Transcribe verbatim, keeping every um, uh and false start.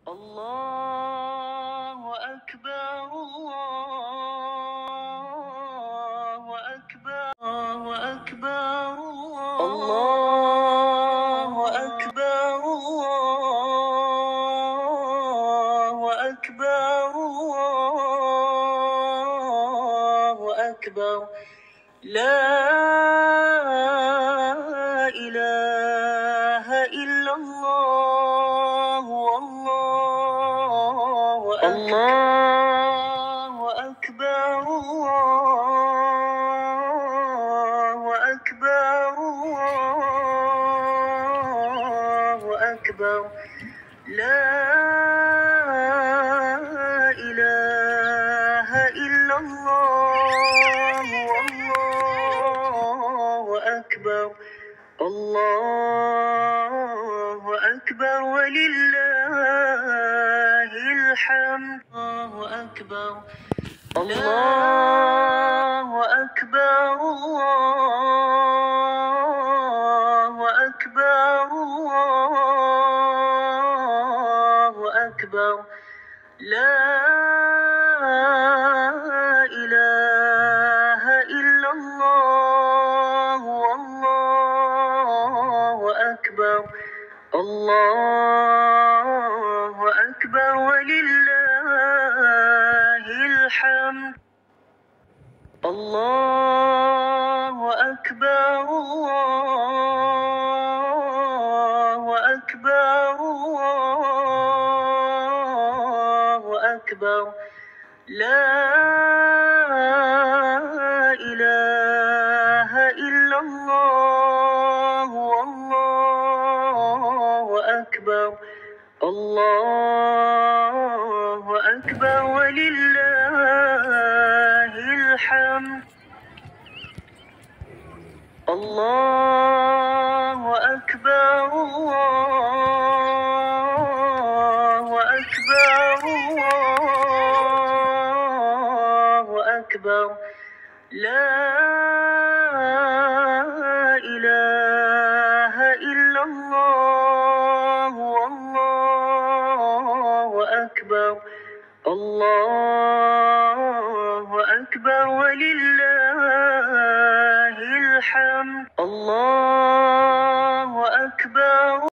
الله أكبر الله أكبر الله أكبر الله أكبر الله أكبر الله أكبر لا إله إلا الله والله الله أكبر الله أكبر الله أكبر لا إله إلا الله والله أكبر الله أكبر ولله الحمد الله أكبر الله أكبر الله أكبر الله أكبر لا إله إلا الله والله أكبر الله أكبر ولله الحمد الله أكبر الله أكبر الله أكبر لا إله إلا الله والله أكبر الله أكبر ولله الحمد الله أكبر الله أكبر الله أكبر لا إله إلا الله والله أكبر الله أكبر ولله الحمد الله أكبر